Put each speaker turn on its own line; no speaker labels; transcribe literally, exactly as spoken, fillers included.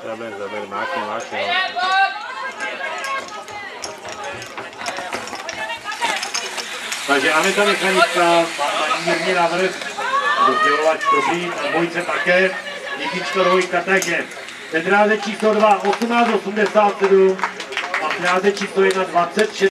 Zaber, zaber, mákne, mákne.
Takže Aneta Mechanická má mírně navrh, rozdělovač dobrý, dvojice také, jednička, dvojka, takže ten dráze číslo dva, osmnáct osmdesát sedm a dráze číslo jedna, dvacet šest.